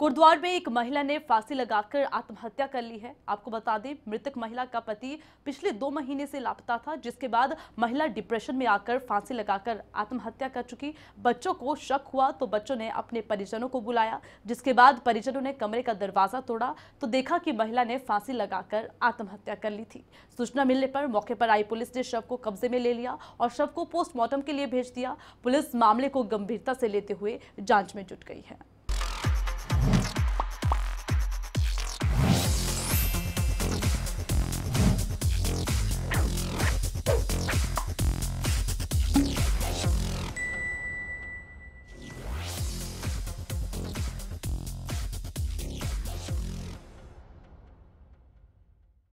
कोटद्वार में एक महिला ने फांसी लगाकर आत्महत्या कर ली है। आपको बता दें, मृतक महिला का पति पिछले 2 महीने से लापता था, जिसके बाद महिला डिप्रेशन में आकर फांसी लगाकर आत्महत्या कर चुकी। बच्चों को शक हुआ तो बच्चों ने अपने परिजनों को बुलाया, जिसके बाद परिजनों ने कमरे का दरवाजा तोड़ा तो देखा कि महिला ने फांसी लगाकर आत्महत्या कर ली थी। सूचना मिलने पर मौके पर आई पुलिस ने शव को कब्जे में ले लिया और शव को पोस्टमार्टम के लिए भेज दिया। पुलिस मामले को गंभीरता से लेते हुए जांच में जुट गई है।